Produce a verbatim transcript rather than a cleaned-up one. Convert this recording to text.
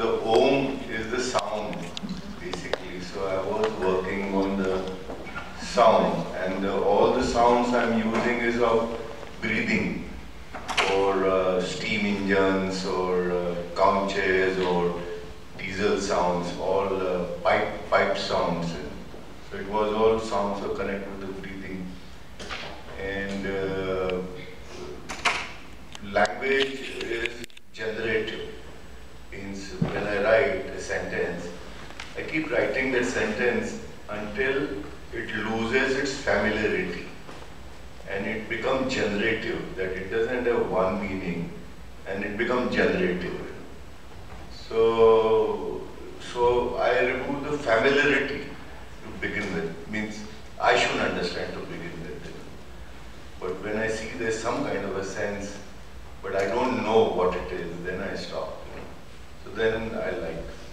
the Om is the sound, basically. So I was working on the sound, and uh, all the sounds I'm using is of breathing, or uh, steam engines, or uh, couches, or diesel sounds, all uh, pipe pipe sounds. So it was all sounds are connected with the breathing. And uh, language is generative. Means when I write a sentence, I keep writing that sentence until it loses its familiarity and it becomes generative, that it doesn't have one meaning and it becomes generative. So, so I remove the familiarity to begin with. Means I should understand to begin with. But when I see there's some kind of a sense, but I don't know what it is, then I stop. So then I like.